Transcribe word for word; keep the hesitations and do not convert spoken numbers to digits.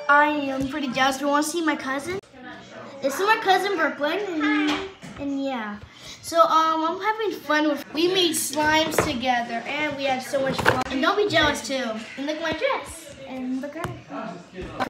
I am pretty jealous. Do you want to see my cousin? This is my cousin Brooklyn, and, and yeah. So um, I'm having fun with. We made slimes together, and we had so much fun. And don't be jealous too. And look at my dress. And look at.